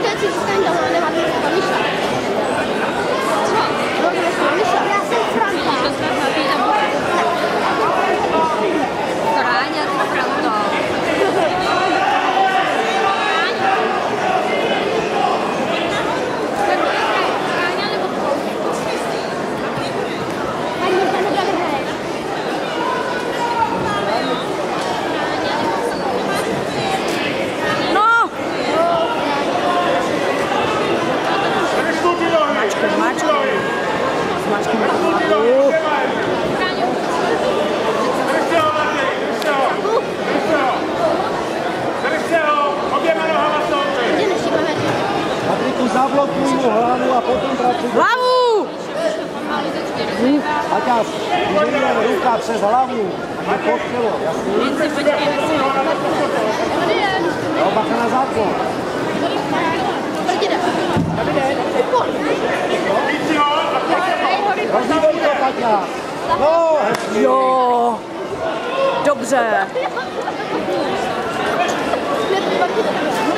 Zablokuj mu hlavu a potom pracuj. Hlavu! Aťas, vyžívám ruka přes hlavu, a pod tělo, jasný? No, bacha na záklon. Rozhýbej to, Aťas. No, hezky. Jo, dobře.